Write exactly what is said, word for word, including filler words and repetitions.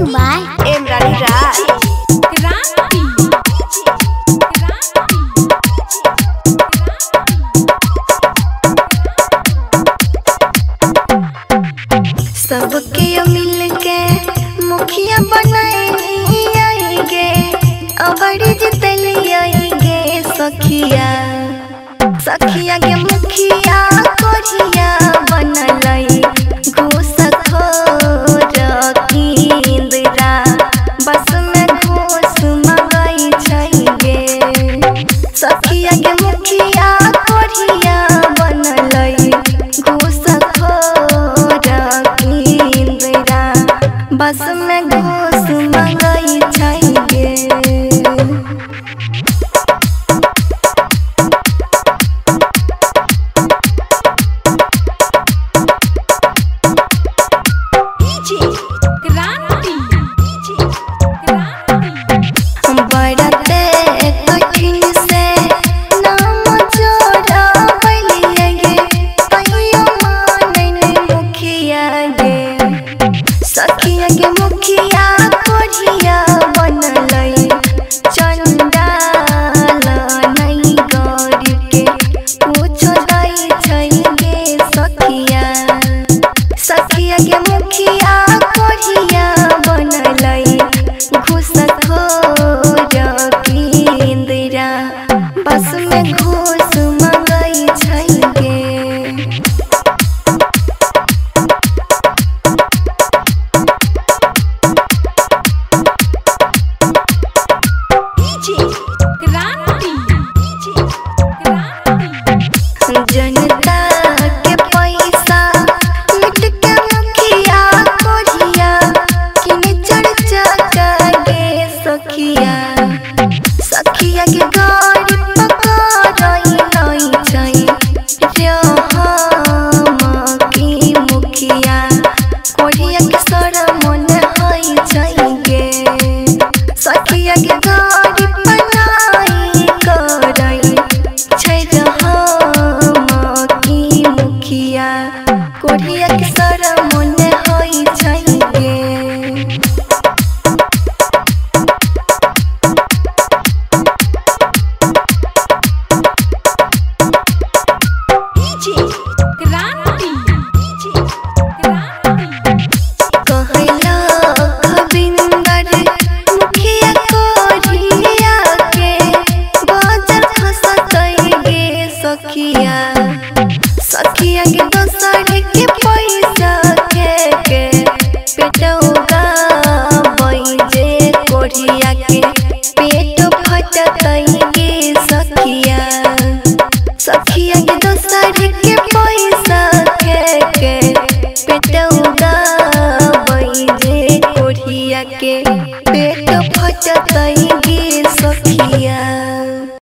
Recording by Emrani Raj. सबके मिल के मुखिया बनाएंगे अबड़ी जितलिएंगे सखिया सखिया के मुखिया कोरिया बनलई घूसखोर इंदिरा बस में घूस मंगाई छैगे सखिया के मुखिया कोरिया बनलई घूसखोर इंदिरा बस में घूस मंगाई छैगे सखिया के मुखिया कोरिया बनलई चंडाल नहीं गरीब के पूछो दई छैगे सखिया सखिया के मुखिया कोरिया बनलई घूसखोर इंदिरा बस में घूस मंगाई छैगे जनता के पैसा लूट के मुखिया कोरिया किने चर्चा कागे सखिया सखिया के गाड़ी पकड़ई नहीं छै रे हम की मुखिया कोरिया के सर मन हई छैगे सखिया के गाड़ी बनाई करई छै रे कोरिया के सर मन हई छैगे कहला खबिंदर मुखिया कोरिया के बाजार खसतैगे सखिया सखिया के दोसर के पैसा के के पेटौगा बैजे कोरिया के पेट फटतैगे सखिया सखिया के दोसर के पैसा के के पेटौगा बैजे कोरिया के पेट फटतैगे सखिया।